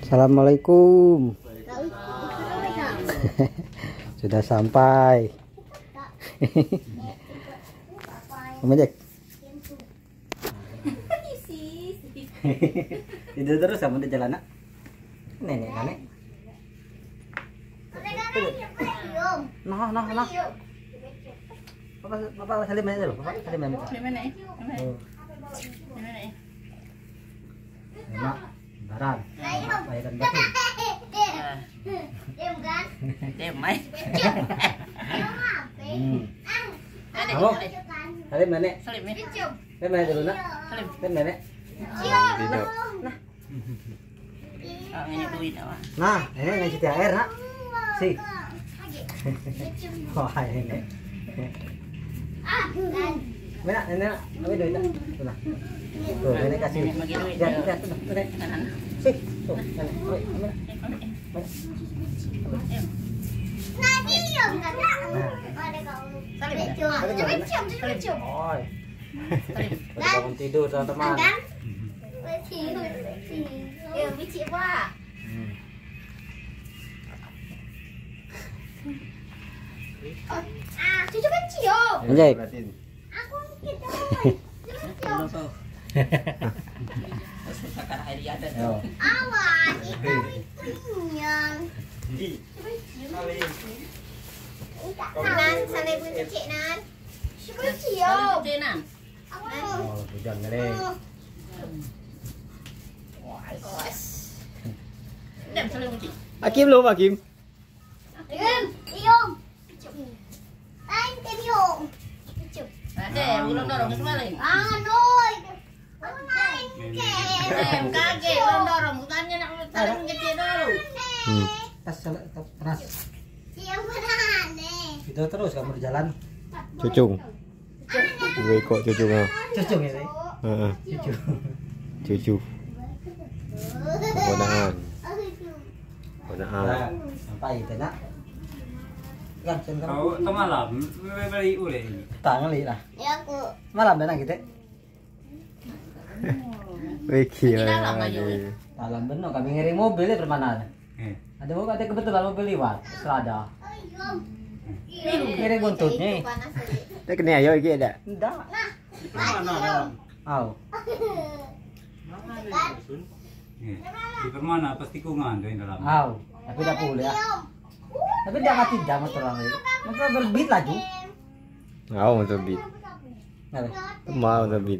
Assalamualaikum. Sudah sampai. Omajek. Tidur terus kamu di jalan, Nak? Nenek. Nah. Bapak salim aja dulu. Bapak salim aja. Enak, baran. Bayaran batu. Dem kan? Dem mai. Kamu salim nenek. Salim ya. Salim aja dulu, Nak. Salim. Salim nenek. Cium. Oh, ini duit apa? Nah, nenek ngasih THR, Nak. Si. Wah, nenek. Nenek, ambil duit, Nak. Tuh, nah. Tuh, nenek kasih. Bagi duit. Ya, tuh, nenek. Si, tuh, nenek. Ambil. Nah, cium kan? Coba cium. Oi. Udah bangun tidur, teman-teman. Kan? Ya, bici apa? Cucu kan cium. Anjay. Aku gitu. Belum tuh. Sekarang hari ada Yo. tuh. Awas, ikan ikan. Nan, sana ibu cuci nan. Cucu cium. Jenan. Oh, hujan kali. Dem salim uci. Hakim belum, Hakim? Cium. Lain ke cium. Cium. Ada, belum dorong ke semalam. Anoi. Lain ke. Dem kaget, belum dorong. Bukannya nak salim kecil dulu. Tas panas. Cium beneran nih. Itu terus kamu di jalan. Cucung. Gue kok cucung ah. Cucung ya, sih. Heeh. Cucung. Cucu. Ponaan. Ponaan. Sampai itu, Nak. Kan, sen kamu. Kau tu malam beli ule ini. Tangan li lah. Ya aku. Malam dah nak kita. Wih Di dalam aja, weh. Malam benar kami ngiring mobil ya permana. Ada mau katanya kebetulan mobil lewat selada. Ngiring buntutnya. Tak kena ayo iki ada. Enggak. Mana dalam? Au. Di permana pasti kungan tu yang dalam. Au. Tapi dah boleh ya. Tapi dia mati jam motor orang itu. Maka berbit laju. Mau terbit. Nggak. Mau terbit.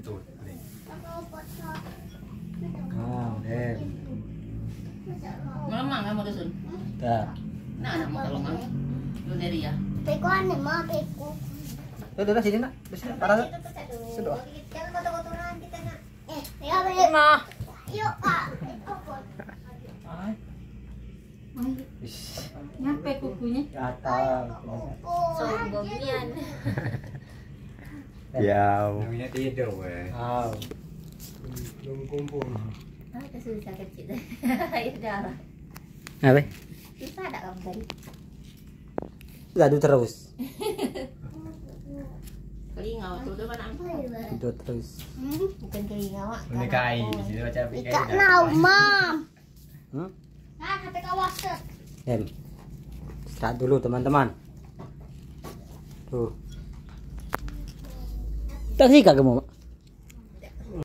Oh, dem. Melemang kamu dusun. Dah. Nah, nak mau melemang. Lu dari ya. Pekuan nih mah peku. Udah sini, Nak. Di sini parah. Sedua. Jangan kotor-kotoran kita nak. Ya beli. Nah. Yuk Pak. Nyampe kukunya. Gatal. Sombongan. Yau. Namanya tidur weh. Au. Ada susah kecil. Ayo darah. Apa? Bisa ada kamu tadi. Gaduh terus. Kelingau tuh depan angkot. Gaduh terus. Bukan kelingau. Menikahi di sini macam Ikat nau mam. Hmm? Nah, HP kawas. Dem. Start dulu teman-teman. Tuh. Tak sih kagak mau.